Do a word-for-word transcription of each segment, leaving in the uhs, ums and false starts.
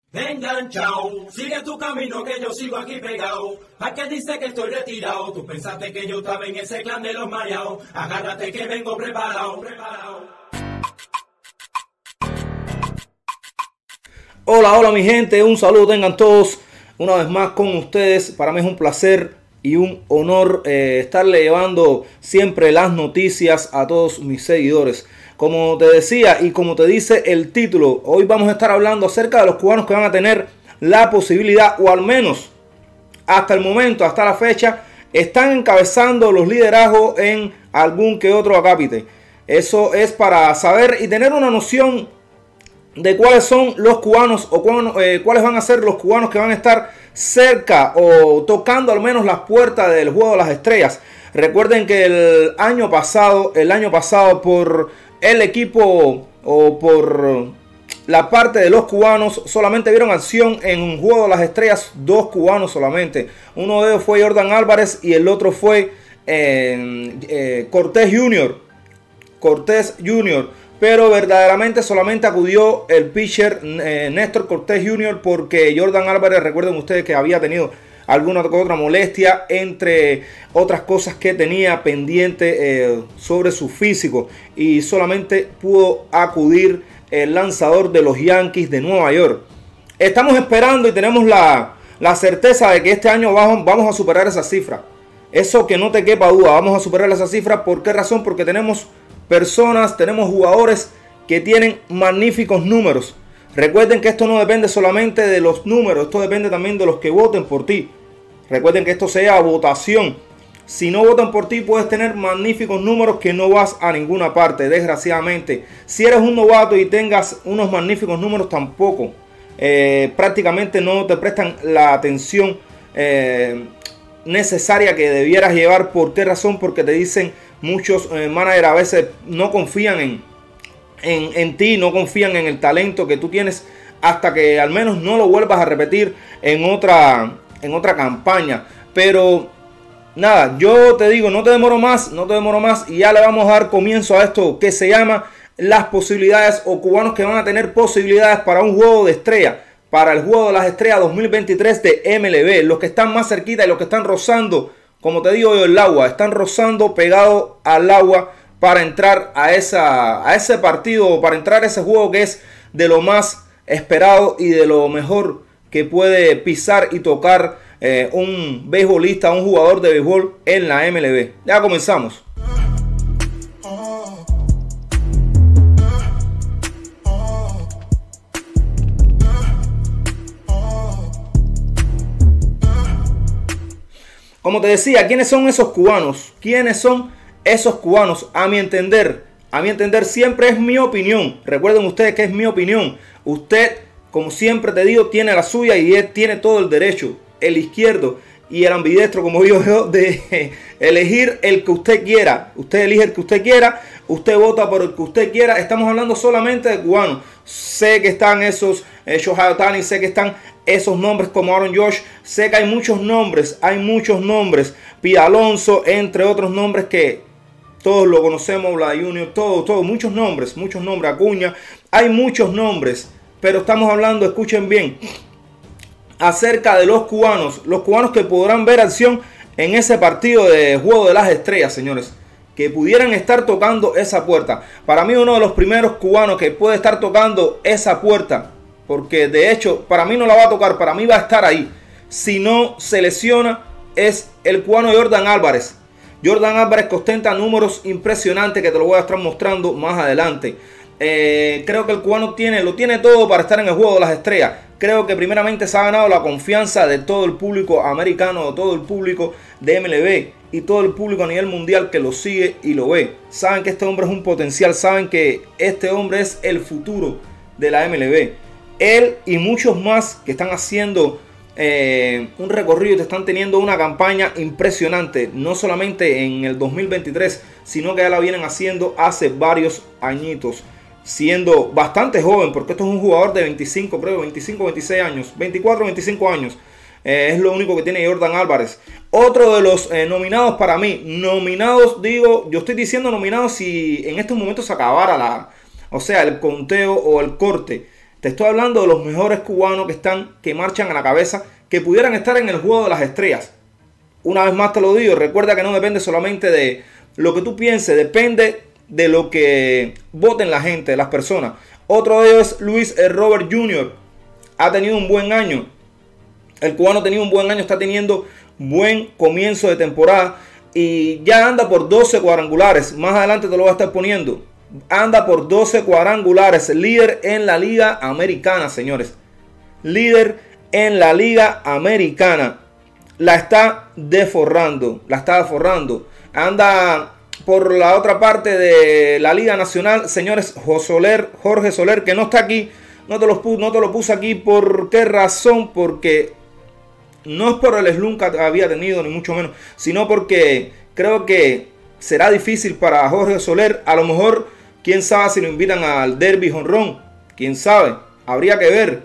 Enganchao, sigue tu camino que yo sigo aquí pegado. ¿A qué dice que estoy retirado? Tú pensaste que yo estaba en ese clan de los mareados. Agárrate que vengo preparado, preparado. Hola, hola mi gente, un saludo tengan todos una vez más con ustedes. Para mí es un placer y un honor eh, estarle llevando siempre las noticias a todos mis seguidores. Como te decía y como te dice el título, hoy vamos a estar hablando acerca de los cubanos que van a tener la posibilidad, o al menos hasta el momento, hasta la fecha, están encabezando los liderazgos en algún que otro acápite. Eso es para saber y tener una noción de cuáles son los cubanos o cuáles, eh, cuáles van a ser los cubanos que van a estar cerca o tocando al menos las puertas del juego de las estrellas. Recuerden que el año pasado, el año pasado por el equipo o por la parte de los cubanos solamente vieron acción en un juego de las estrellas dos cubanos solamente. Uno de ellos fue Yordan Álvarez y el otro fue eh, eh, Cortés junior Cortés junior Pero verdaderamente solamente acudió el pitcher eh, Néstor Cortés junior porque Yordan Álvarez, recuerden ustedes que había tenido alguna otra molestia, entre otras cosas que tenía pendiente eh, sobre su físico, y solamente pudo acudir el lanzador de los Yankees de Nueva York. Estamos esperando y tenemos la, la certeza de que este año vamos, vamos a superar esa cifra. Eso que no te quepa duda, vamos a superar esa cifra. ¿Por qué razón? Porque tenemos personas, tenemos jugadores que tienen magníficos números. Recuerden que esto no depende solamente de los números, esto depende también de los que voten por ti. Recuerden que esto sea votación. Si no votan por ti, puedes tener magníficos números que no vas a ninguna parte, desgraciadamente. Si eres un novato y tengas unos magníficos números, tampoco. Eh, prácticamente no te prestan la atención eh, necesaria que debieras llevar. ¿Por qué razón? Porque te dicen muchos eh, managers a veces no confían en, en, en ti, no confían en el talento que tú tienes hasta que al menos no lo vuelvas a repetir en otra... en otra campaña. Pero nada, yo te digo, no te demoro más, no te demoro más y ya le vamos a dar comienzo a esto que se llama las posibilidades, o cubanos que van a tener posibilidades para un juego de estrella, para el juego de las estrellas dos mil veintitrés de M L B. Los que están más cerquita y los que están rozando, como te digo yo, el agua, están rozando pegado al agua para entrar a, esa, a ese partido, para entrar a ese juego que es de lo más esperado y de lo mejor que puede pisar y tocar eh, un beisbolista, un jugador de béisbol en la M L B. Ya comenzamos. Como te decía, ¿quiénes son esos cubanos? ¿Quiénes son esos cubanos? A mi entender, a mi entender siempre es mi opinión. Recuerden ustedes que es mi opinión. Usted, como siempre te digo, tiene la suya y él tiene todo el derecho, el izquierdo y el ambidestro, como digo yo, de elegir el que usted quiera. Usted elige el que usted quiera, usted vota por el que usted quiera. Estamos hablando solamente de cubanos. Sé que están esos eh, Shohei Ohtani, sé que están esos nombres como Aaron Josh, sé que hay muchos nombres, hay muchos nombres, Pete Alonso, entre otros nombres que todos lo conocemos, la Junior, todos, todos, muchos nombres, muchos nombres, Acuña, hay muchos nombres. Pero estamos hablando, escuchen bien, acerca de los cubanos. Los cubanos que podrán ver acción en ese partido de juego de las estrellas, señores. Que pudieran estar tocando esa puerta. Para mí uno de los primeros cubanos que puede estar tocando esa puerta. Porque de hecho, para mí no la va a tocar, para mí va a estar ahí. Si no se lesiona, es el cubano Yordan Álvarez. Yordan Álvarez que ostenta números impresionantes que te lo voy a estar mostrando más adelante. Eh, creo que el cubano tiene, lo tiene todo para estar en el juego de las estrellas. Creo que primeramente se ha ganado la confianza de todo el público americano, de todo el público de M L B y todo el público a nivel mundial que lo sigue y lo ve. Saben que este hombre es un potencial, saben que este hombre es el futuro de la M L B. Él y muchos más que están haciendo eh, un recorrido y te están teniendo una campaña impresionante, no solamente en el dos mil veintitrés, sino que ya la vienen haciendo hace varios añitos. Siendo bastante joven, porque esto es un jugador de veinticinco, creo, veinticinco, veintiséis años, veinticuatro, veinticinco años. Eh, es lo único que tiene Yordan Álvarez. Otro de los eh, nominados para mí, nominados, digo, yo estoy diciendo nominados si en estos momentos se acabara la, o sea, el conteo o el corte Te estoy hablando de los mejores cubanos que están, que marchan a la cabeza, que pudieran estar en el juego de las estrellas. Una vez más te lo digo, recuerda que no depende solamente de lo que tú pienses, depende de lo que voten la gente, las personas. Otro de ellos es Luis Robert junior Ha tenido un buen año. El cubano ha tenido un buen año, está teniendo buen comienzo de temporada y ya anda por doce cuadrangulares. Más adelante te lo voy a estar poniendo. Anda por doce cuadrangulares, líder en la liga americana, señores. Líder en la liga americana. La está deforrando, la está deforrando. Anda por la otra parte de la liga nacional, señores, Soler, Jorge Soler, que no está aquí. No te, lo, no te lo puse aquí. ¿Por qué razón? Porque no es por el slump que había tenido, ni mucho menos, sino porque creo que será difícil para Jorge Soler. A lo mejor, quién sabe si lo invitan al Derby jonrón. Quién sabe, habría que ver.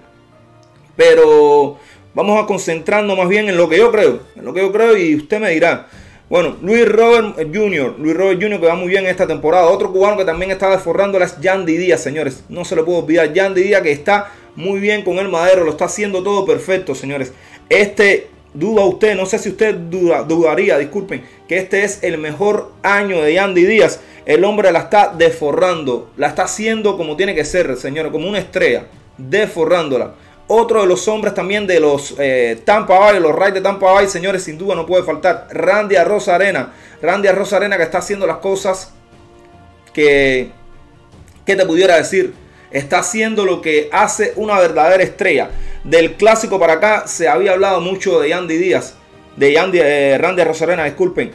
Pero vamos a concentrarnos más bien en lo que yo creo. En lo que yo creo y usted me dirá. Bueno, Luis Robert junior Luis Robert junior que va muy bien en esta temporada. Otro cubano que también está desforrando es Yandy Díaz, señores. No se le puede olvidar. Yandy Díaz, que está muy bien con el madero. Lo está haciendo todo perfecto, señores. Este, duda usted, no sé si usted duda, dudaría, disculpen, que este es el mejor año de Yandy Díaz. El hombre la está desforrando. La está haciendo como tiene que ser, señores. Como una estrella. Desforrándola. Otro de los hombres también de los eh, Tampa Bay, los Rays de Tampa Bay, señores, sin duda no puede faltar Randy Arozarena. Randy Arozarena, que está haciendo las cosas que, que te pudiera decir. Está haciendo lo que hace una verdadera estrella. Del clásico para acá se había hablado mucho de Yandy Díaz, de Yandy, eh, Randy Arozarena, disculpen.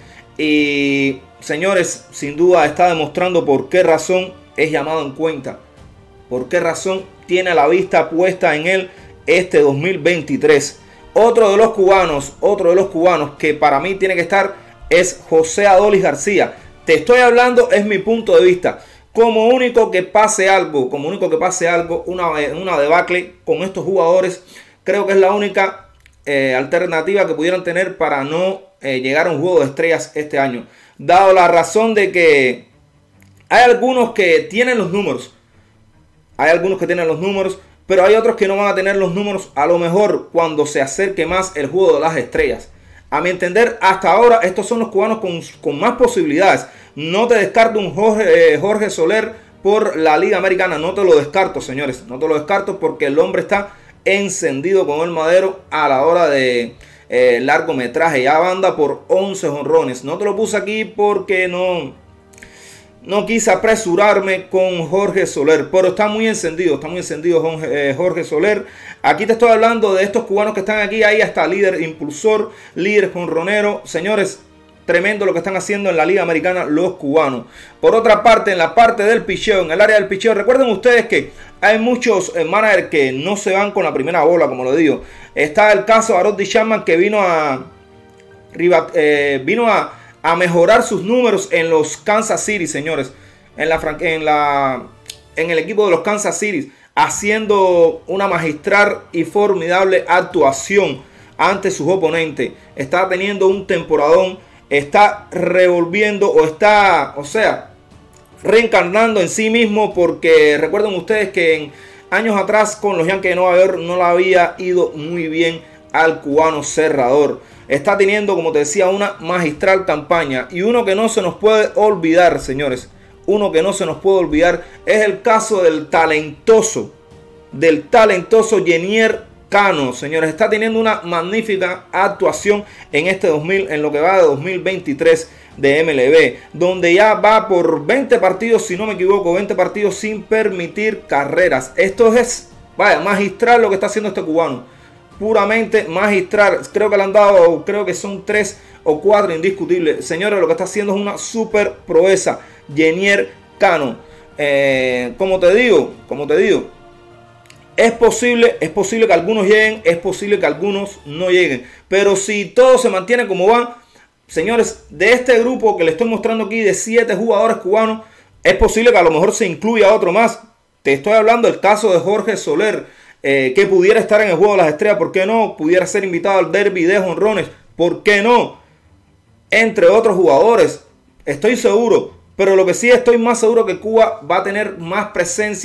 Y señores, sin duda está demostrando por qué razón es llamado en cuenta. Por qué razón tiene la vista puesta en él este dos mil veintitrés. Otro de los cubanos, otro de los cubanos que para mí tiene que estar es José Adolis García. Te estoy hablando, es mi punto de vista. Como único que pase algo, como único que pase algo, una, una debacle con estos jugadores, creo que es la única eh, alternativa que pudieran tener para no eh, llegar a un juego de estrellas este año. Dado la razón de que hay algunos que tienen los números, hay algunos que tienen los números, pero hay otros que no van a tener los números a lo mejor cuando se acerque más el juego de las estrellas. A mi entender, hasta ahora estos son los cubanos con, con más posibilidades. No te descarto un Jorge, eh, Jorge Soler por la Liga Americana. No te lo descarto, señores. No te lo descarto porque el hombre está encendido con el madero a la hora de eh, largometraje. Ya anda por once jonrones. No te lo puse aquí porque no, no quise apresurarme con Jorge Soler. Pero está muy encendido. Está muy encendido Jorge, eh, Jorge Soler. Aquí te estoy hablando de estos cubanos que están aquí. Ahí hasta líder impulsor, líder jonronero. Señores, tremendo lo que están haciendo en la Liga Americana los cubanos. Por otra parte, en la parte del picheo, en el área del picheo, recuerden ustedes que hay muchos eh, managers que no se van con la primera bola, como lo digo. Está el caso de Aroldis Chapman, que vino a eh, vino a, a mejorar sus números en los Kansas City, señores. En, la, en, la, en el equipo de los Kansas City, haciendo una magistral y formidable actuación ante sus oponentes. Está teniendo un temporadón. Está revolviendo o está, o sea, reencarnando en sí mismo, porque recuerden ustedes que en años atrás con los Yankees de Nueva York no le había ido muy bien al cubano cerrador. Está teniendo, como te decía, una magistral campaña. Y uno que no se nos puede olvidar, señores, uno que no se nos puede olvidar es el caso del talentoso, del talentoso Jenier Cano, señores. Está teniendo una magnífica actuación en este dos mil, en lo que va de dos mil veintitrés de M L B, donde ya va por veinte partidos, si no me equivoco, veinte partidos sin permitir carreras. Esto es, vaya, magistral lo que está haciendo este cubano, puramente magistral. Creo que le han dado, creo que son tres o cuatro indiscutibles. Señores, lo que está haciendo es una super proeza Jenier Cano. Eh, como te digo, como te digo, Es posible, es posible que algunos lleguen, es posible que algunos no lleguen. Pero si todo se mantiene como va, señores, de este grupo que les estoy mostrando aquí de siete jugadores cubanos, es posible que a lo mejor se incluya otro más. Te estoy hablando del caso de Jorge Soler, eh, que pudiera estar en el juego de las estrellas, ¿por qué no? Pudiera ser invitado al derby de jonrones, ¿por qué no? Entre otros jugadores, estoy seguro. Pero lo que sí estoy más seguro que Cuba va a tener más presencia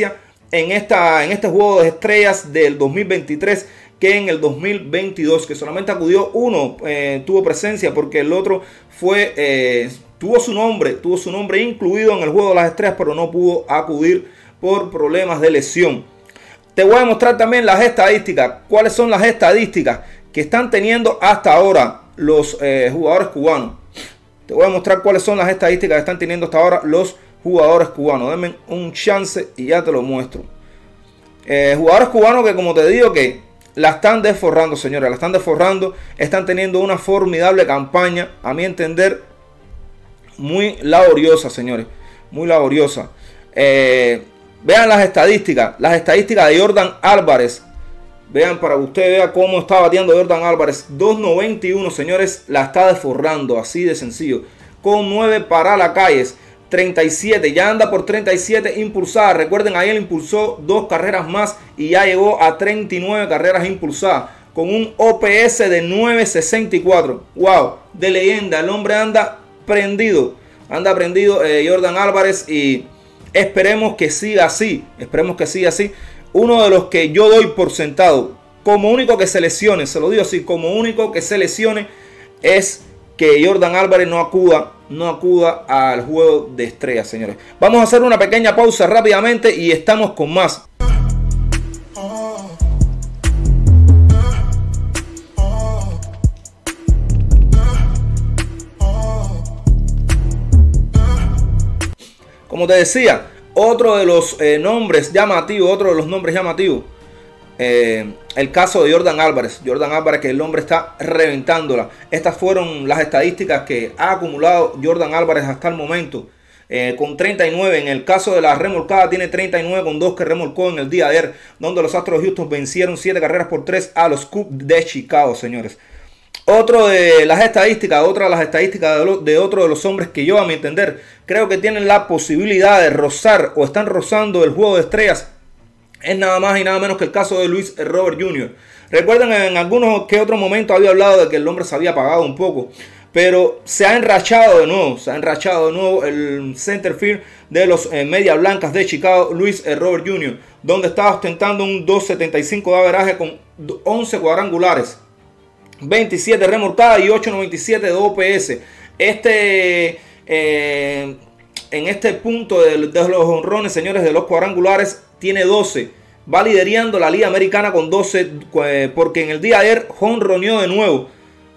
en, esta, en este juego de estrellas del dos mil veintitrés que en el dos mil veintidós, que solamente acudió uno, eh, tuvo presencia porque el otro fue, eh, tuvo su nombre, tuvo su nombre incluido en el juego de las estrellas, pero no pudo acudir por problemas de lesión. Te voy a mostrar también las estadísticas. ¿Cuáles son las estadísticas que están teniendo hasta ahora los eh, jugadores cubanos? Te voy a mostrar cuáles son las estadísticas que están teniendo hasta ahora los jugadores cubanos. Denme un chance y ya te lo muestro. Eh, jugadores cubanos que, como te digo, que la están desforrando, señores. La están desforrando. Están teniendo una formidable campaña, a mi entender, muy laboriosa, señores. Muy laboriosa. Eh, vean las estadísticas. Las estadísticas de Jordan Álvarez. Vean, para que usted vea cómo está bateando Jordan Álvarez. dos noventa y uno, señores. La está desforrando, así de sencillo. Con nueve para la calles. treinta y siete, ya anda por treinta y siete impulsadas. Recuerden, ahí él impulsó dos carreras más y ya llegó a treinta y nueve carreras impulsadas con un O P S de nueve sesenta y cuatro. Wow, de leyenda. El hombre anda prendido, anda prendido eh, Jordan Álvarez, y esperemos que siga así. Esperemos que siga así. Uno de los que yo doy por sentado, como único que se lesione, se lo digo así, como único que se lesione, es que Jordan Álvarez no acuda, no acuda al juego de estrellas, señores. Vamos a hacer una pequeña pausa rápidamente y estamos con más. Como te decía, otro de los eh, nombres llamativos, otro de los nombres llamativos, Eh, el caso de Jordan Álvarez. Jordan Álvarez, que el hombre está reventándola. Estas fueron las estadísticas que ha acumulado Jordan Álvarez hasta el momento, eh, con treinta y nueve. En el caso de la remolcada tiene treinta y nueve con dos que remolcó en el día de ayer, donde los Astros de Houston vencieron siete carreras por tres a los Cubs de Chicago, señores. Otro de las estadísticas, otra de las estadísticas de, lo, de otro de los hombres que yo, a mi entender, creo que tienen la posibilidad de rozar o están rozando el juego de estrellas, es nada más y nada menos que el caso de Luis Robert junior Recuerden, en algunos que otro momento había hablado de que el hombre se había apagado un poco, pero se ha enrachado de nuevo, se ha enrachado de nuevo el centerfield de los eh, Medias Blancas de Chicago, Luis eh, Robert junior, donde estaba ostentando un dos setenta y cinco de averaje con once cuadrangulares, veintisiete remolcadas y ocho noventa y siete de O P S. Este, eh, en este punto de, de los honrones, señores, de los cuadrangulares, tiene doce. Va liderando la Liga Americana con doce, porque en el día de ayer jonroneó de nuevo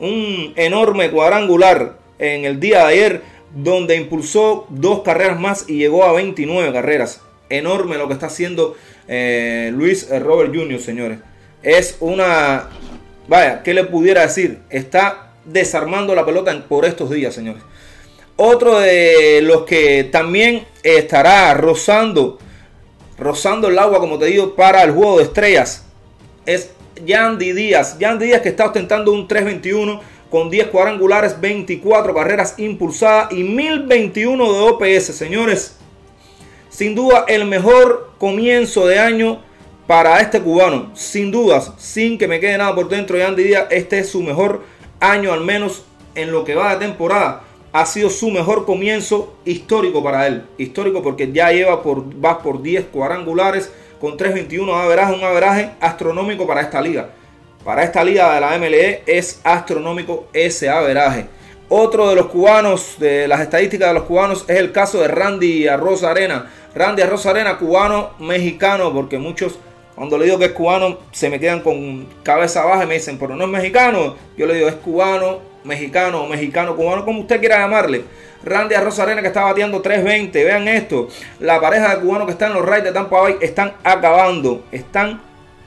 un enorme cuadrangular en el día de ayer, donde impulsó dos carreras más y llegó a veintinueve carreras. Enorme lo que está haciendo eh, Luis Robert junior, señores. Es una... Vaya, ¿qué le pudiera decir? Está desarmando la pelota por estos días, señores. Otro de los que también estará rozando rozando el agua, como te digo, para el juego de estrellas, es Yandy Díaz. Yandy Díaz, que está ostentando un tres veintiuno con diez cuadrangulares, veinticuatro carreras impulsadas y mil veintiuno de O P S, señores. Sin duda el mejor comienzo de año para este cubano, sin dudas, sin que me quede nada por dentro. Yandy Díaz, este es su mejor año, al menos en lo que va de temporada. Ha sido su mejor comienzo histórico para él. Histórico porque ya lleva por, va por diez cuadrangulares con tres veintiuno de averaje. Un averaje astronómico para esta liga. Para esta liga de la M L E es astronómico ese averaje. Otro de los cubanos, de las estadísticas de los cubanos, es el caso de Randy Arozarena. Randy Arozarena, cubano mexicano, porque muchos, cuando le digo que es cubano, se me quedan con cabeza baja y me dicen, pero no es mexicano. Yo le digo, es cubano, mexicano o mexicano cubano, como usted quiera llamarle. Randy Arozarena, que está bateando tres veinte. Vean esto, la pareja de cubanos que están en los Rays de Tampa Bay están acabando, están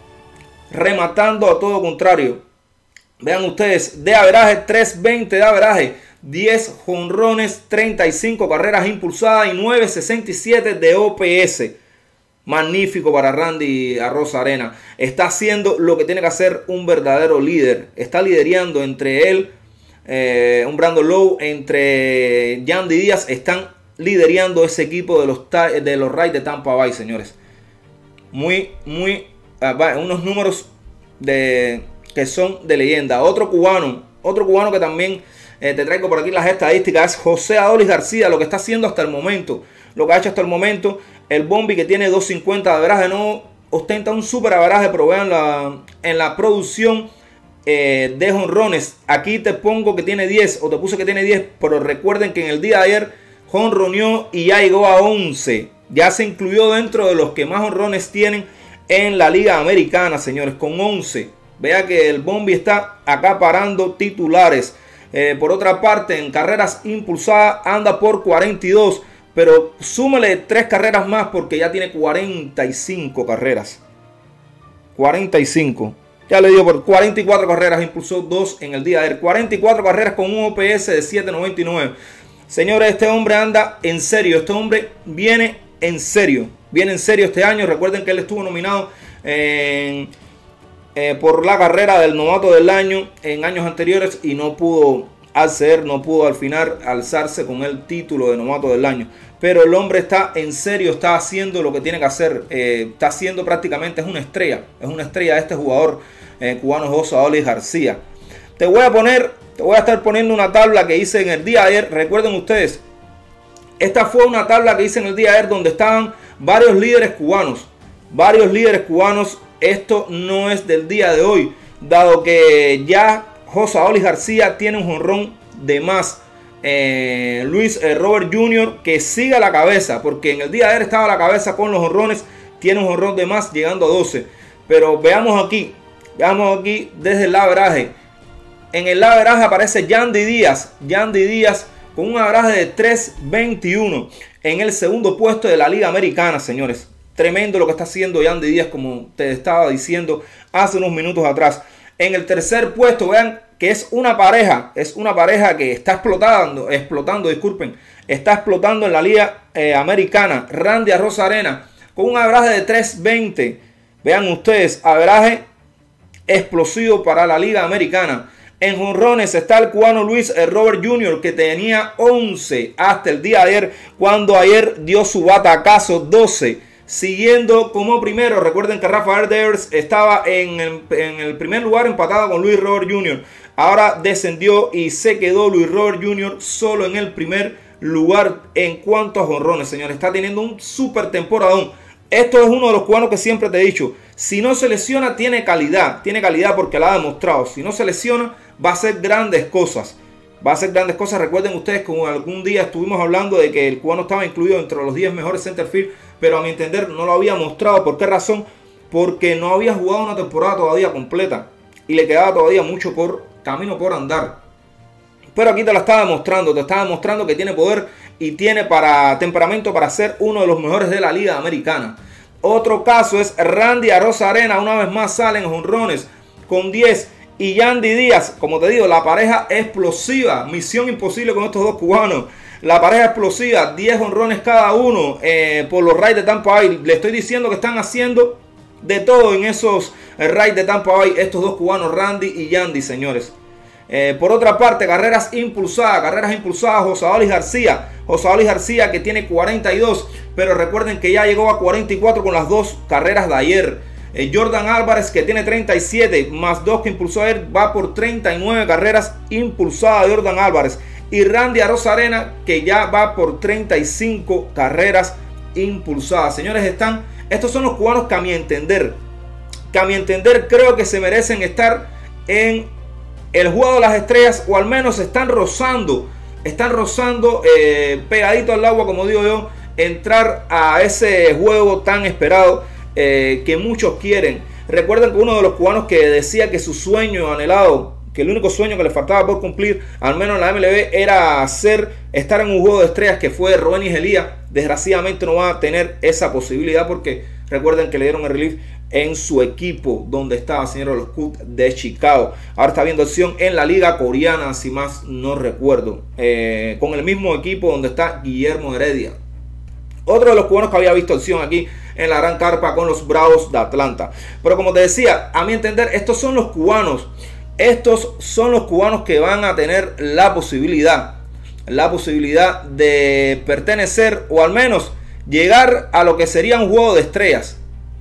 rematando a todo contrario. Vean ustedes, de averaje, tres veinte de averaje, diez jonrones, treinta y cinco carreras impulsadas y nueve sesenta y siete de O P S. Magnífico para Randy Arozarena. Está haciendo lo que tiene que hacer un verdadero líder. Está liderando entre él, Eh, un Brandon Lowe, entre Yandy Díaz. Están liderando ese equipo de los, de los Rays de Tampa Bay, señores. Muy, muy, uh, unos números de, que son de leyenda. Otro cubano, otro cubano que también eh, te traigo por aquí las estadísticas, es José Adolis García. Lo que está haciendo hasta el momento, lo que ha hecho hasta el momento El Bombi, que tiene dos cincuenta de averaje, no ostenta un super averaje, pero vean la, en la producción eh, de jonrones. Aquí te pongo que tiene diez, o te puse que tiene diez, pero recuerden que en el día de ayer jonroneó y ya llegó a once. Ya se incluyó dentro de los que más jonrones tienen en la Liga Americana, señores, con once. Vea que el Bombi está acaparando titulares. Eh, por otra parte, en carreras impulsadas anda por cuarenta y dos. Pero súmale tres carreras más porque ya tiene cuarenta y cinco carreras. cuarenta y cinco. Ya le digo, por cuarenta y cuatro carreras impulsó dos en el día de ayer. cuarenta y cuatro carreras con un O P S de siete noventa y nueve. Señores, este hombre anda en serio. Este hombre viene en serio. Viene en serio este año. Recuerden que él estuvo nominado en, eh, por la carrera del novato del año en años anteriores y no pudo acceder, no pudo al final alzarse con el título de novato del año. Pero el hombre está en serio, está haciendo lo que tiene que hacer. Eh, está haciendo prácticamente, es una estrella. Es una estrella este jugador eh, cubano, José Adolis García. Te voy a poner, te voy a estar poniendo una tabla que hice en el día de ayer. Recuerden ustedes, esta fue una tabla que hice en el día de ayer donde estaban varios líderes cubanos. Varios líderes cubanos. Esto no es del día de hoy, dado que ya José Adolis García tiene un jonrón de más. Eh, Luis eh, Robert junior que siga la cabeza, porque en el día de ayer estaba a la cabeza con los jonrones. Tiene un jonrón de más llegando a doce. Pero veamos aquí, veamos aquí desde el averaje. En el averaje aparece Yandy Díaz. Yandy Díaz con un averaje de tres veintiuno en el segundo puesto de la Liga Americana, señores. Tremendo lo que está haciendo Yandy Díaz, como te estaba diciendo hace unos minutos atrás. En el tercer puesto, vean que es una pareja, es una pareja que está explotando, explotando, disculpen, está explotando en la Liga eh, Americana. Randy Arozarena con un averaje de tres veinte. Vean ustedes, averaje explosivo para la Liga Americana. En jonrones está el cubano Luis Robert junior que tenía once hasta el día de ayer, cuando ayer dio su batacazo, doce. Siguiendo como primero, recuerden que Rafael Devers estaba en el, en el primer lugar empatado con Luis Robert junior Ahora descendió y se quedó Luis Robert junior solo en el primer lugar en cuanto a jonrones, señores. Está teniendo un súper temporadón. Esto es uno de los cubanos que siempre te he dicho. Si no se lesiona, tiene calidad. Tiene calidad porque la ha demostrado. Si no se lesiona, va a hacer grandes cosas. Va a hacer grandes cosas. Recuerden ustedes que algún día estuvimos hablando de que el cubano estaba incluido entre los diez mejores centerfield, pero a mi entender no lo había mostrado. ¿Por qué razón? Porque no había jugado una temporada todavía completa y le quedaba todavía mucho por camino por andar. Pero aquí te la está demostrando, te está demostrando que tiene poder y tiene para temperamento para ser uno de los mejores de la Liga Americana. Otro caso es Randy Arozarena, una vez más sale en jonrones con diez. Y Yandy Díaz, como te digo, la pareja explosiva, misión imposible con estos dos cubanos. La pareja explosiva, diez jonrones cada uno eh, por los Rays de Tampa Bay. Le estoy diciendo que están haciendo de todo en esos Rays de Tampa Bay, estos dos cubanos, Randy y Yandy, señores. Eh, por otra parte, carreras impulsadas, carreras impulsadas, José Adolis García. José Adolis García que tiene cuarenta y dos, pero recuerden que ya llegó a cuarenta y cuatro con las dos carreras de ayer. Eh, Jordan Álvarez que tiene treinta y siete, más dos que impulsó ayer, va por treinta y nueve carreras impulsadas Jordan Álvarez. Y Randy Arozarena que ya va por treinta y cinco carreras impulsadas. Señores, están, estos son los cubanos que a mi entender, que a mi entender creo que se merecen estar en el juego de las estrellas, o al menos están rozando, están rozando eh, pegadito al agua, como digo yo, entrar a ese juego tan esperado eh, que muchos quieren. Recuerden que uno de los cubanos que decía que su sueño anhelado, que el único sueño que le faltaba por cumplir, al menos en la M L B, era hacer, estar en un juego de estrellas, que fue Roenis Elías. Desgraciadamente no va a tener esa posibilidad porque recuerden que le dieron el relief en su equipo donde estaba, señor, los Cubs de Chicago. Ahora está viendo acción en la liga coreana, si más no recuerdo, eh, con el mismo equipo donde está Guillermo Heredia. Otro de los cubanos que había visto acción aquí en la gran carpa con los Bravos de Atlanta. Pero como te decía, a mi entender, estos son los cubanos. Estos son los cubanos que van a tener la posibilidad, la posibilidad de pertenecer o al menos llegar a lo que sería un juego de estrellas.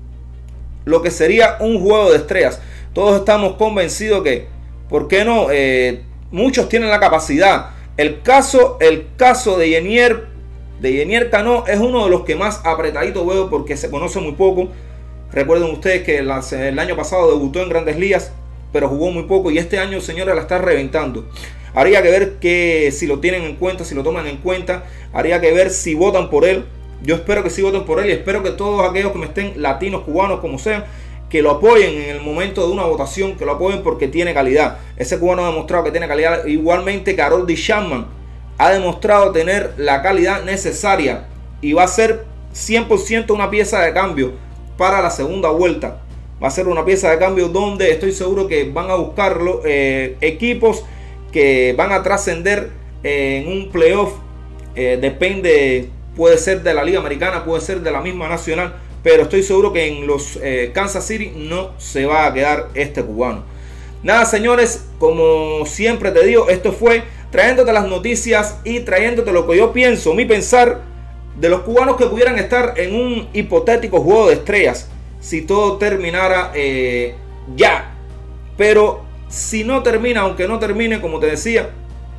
Lo que sería un juego de estrellas. Todos estamos convencidos que, ¿por qué no? Eh, muchos tienen la capacidad. El caso, el caso de Yenier De Yenier Cano es uno de los que más apretadito veo porque se conoce muy poco. Recuerden ustedes que el año pasado debutó en Grandes Ligas, pero jugó muy poco y este año, señores, la está reventando. Habría que ver que si lo tienen en cuenta, si lo toman en cuenta. Habría que ver si votan por él. Yo espero que sí voten por él y espero que todos aquellos que me estén, latinos, cubanos, como sean, que lo apoyen en el momento de una votación, que lo apoyen porque tiene calidad. Ese cubano ha demostrado que tiene calidad. Igualmente que Harold Chapman ha demostrado tener la calidad necesaria y va a ser cien por ciento una pieza de cambio para la segunda vuelta. Va a ser una pieza de cambio donde estoy seguro que van a buscarlo eh, equipos que van a trascender eh, en un playoff. Eh, depende, puede ser de la Liga Americana, puede ser de la misma Nacional, pero estoy seguro que en los eh, Kansas City no se va a quedar este cubano. Nada, señores, como siempre te digo, esto fue trayéndote las noticias y trayéndote lo que yo pienso, mi pensar de los cubanos que pudieran estar en un hipotético juego de estrellas si todo terminara eh, ya. Pero si no termina, aunque no termine, como te decía,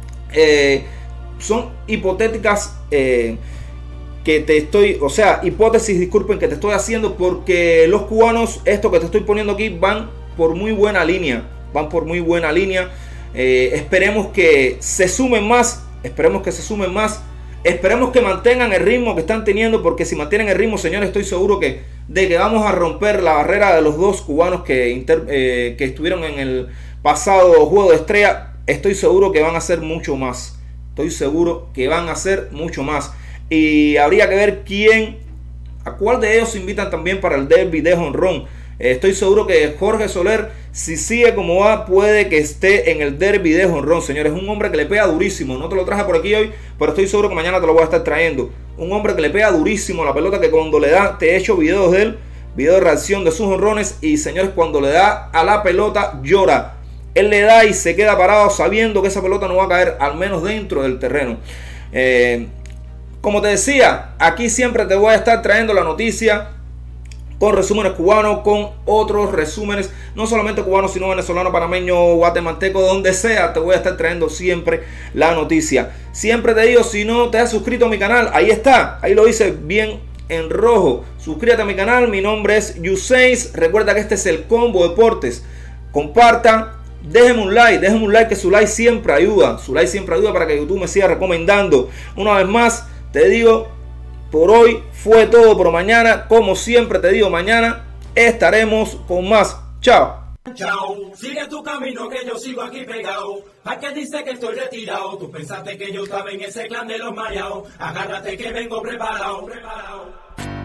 eh, son hipotéticas eh, que te estoy, o sea, hipótesis, disculpen, que te estoy haciendo porque los cubanos, esto que te estoy poniendo aquí, van por muy buena línea, van por muy buena línea. Eh, esperemos que se sumen más, esperemos que se sumen más, esperemos que mantengan el ritmo que están teniendo, porque si mantienen el ritmo, señores, estoy seguro que de que vamos a romper la barrera de los dos cubanos que, inter, eh, que estuvieron en el pasado juego de estrella. Estoy seguro que van a hacer mucho más, estoy seguro que van a hacer mucho más. Y habría que ver quién, a cuál de ellos se invitan también para el derby de jonrón. Eh, estoy seguro que Jorge Soler, si sigue como va, puede que esté en el derby de jonrón, señores. Un hombre que le pega durísimo. No te lo traje por aquí hoy, pero estoy seguro que mañana te lo voy a estar trayendo. Un hombre que le pega durísimo la pelota, que cuando le da, te he hecho videos de él, video de reacción de sus jonrones. Y señores, cuando le da a la pelota, llora. Él le da y se queda parado sabiendo que esa pelota no va a caer, al menos dentro del terreno. Eh... Como te decía, aquí siempre te voy a estar trayendo la noticia con resúmenes cubanos, con otros resúmenes, no solamente cubanos, sino venezolano, panameño, guatemalteco, donde sea, te voy a estar trayendo siempre la noticia. Siempre te digo, si no te has suscrito a mi canal, ahí está, ahí lo hice bien en rojo. Suscríbete a mi canal, mi nombre es Yuseis. Recuerda que este es el Combo Deportes. Compartan, déjenme un like, déjenme un like, que su like siempre ayuda, su like siempre ayuda para que YouTube me siga recomendando. Una vez más, te digo, por hoy fue todo, por mañana, como siempre te digo, mañana estaremos con más. Chao. Chao, sigue tu camino que yo sigo aquí pegado. ¿A qué dice que estoy retirado? Tú pensaste que yo estaba en ese clan de los mareados. Agárrate que vengo preparado, preparado.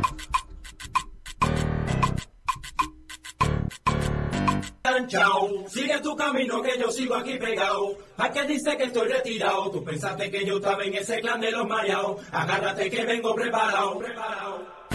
Chao, sigue tu camino que yo sigo aquí pegado. ¿A qué dice que estoy retirado? Tú pensaste que yo estaba en ese clan de los mareados. Agárrate que vengo preparado, preparado.